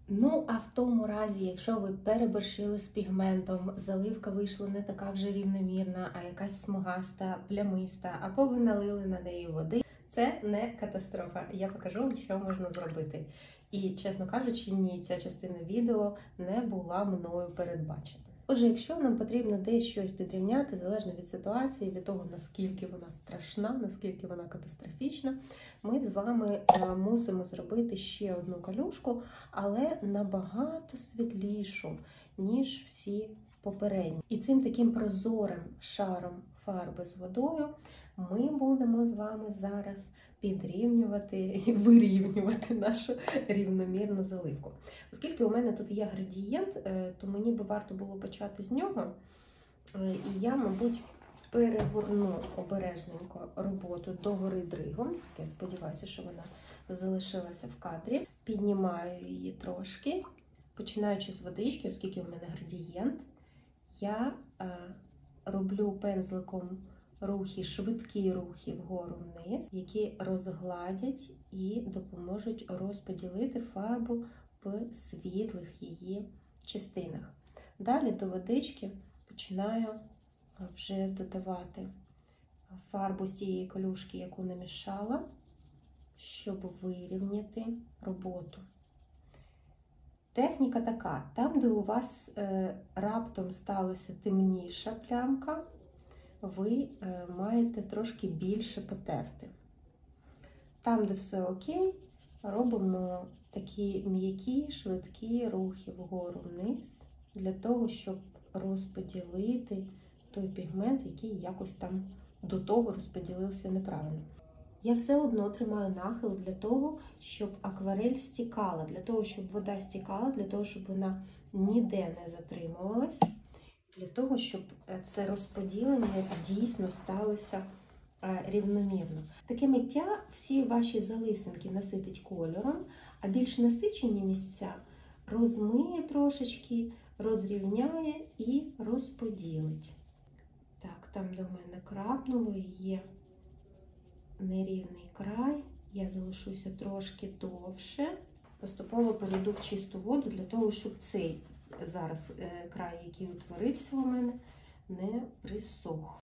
Ну, а в тому разі, якщо ви переборщили з пігментом, заливка вийшла не така вже рівномірна, а якась смугаста, плямиста, або ви налили на неї води, це не катастрофа. Я покажу вам, що можна зробити. І, чесно кажучи, ні, ця частина відео не була мною передбачена. Отже, якщо нам потрібно десь щось підрівняти, залежно від ситуації, від того, наскільки вона страшна, наскільки вона катастрофічна, ми з вами мусимо зробити ще одну калюшку, але набагато світлішу, ніж всі попередні. І цим таким прозорим шаром фарби з водою ми будемо з вами зараз підрівнювати і вирівнювати нашу рівномірну заливку. Оскільки у мене тут є градієнт, то мені би варто було почати з нього. І я, мабуть, перегорну обережненько роботу догори дригом. Я сподіваюся, що вона залишилася в кадрі. Піднімаю її трошки, починаючи з водички, оскільки у мене градієнт, я роблю пензликом рухи, швидкі рухи вгору-вниз, які розгладять і допоможуть розподілити фарбу в світлих її частинах. Далі до водички починаю вже додавати фарбу з тієї калюшки, яку намішала, щоб вирівняти роботу. Техніка така: там, де у вас раптом сталася темніша плямка, ви маєте трошки більше потерти. Там, де все окей, робимо такі м'які, швидкі рухи вгору-вниз, для того, щоб розподілити той пігмент, який якось там до того розподілився неправильно. Я все одно тримаю нахил для того, щоб акварель стікала, для того, щоб вода стікала, для того, щоб вона ніде не затримувалась, для того, щоб це розподілення дійсно сталося рівномірно. Таке миття всі ваші залисинки наситить кольором, а більш насичені місця розмиє трошечки, розрівняє і розподілить. Так, там до мене крапнуло і є нерівний край. Я залишуся трошки довше. Поступово перейду в чисту воду для того, щоб цей зараз край, який утворився у мене, не присох.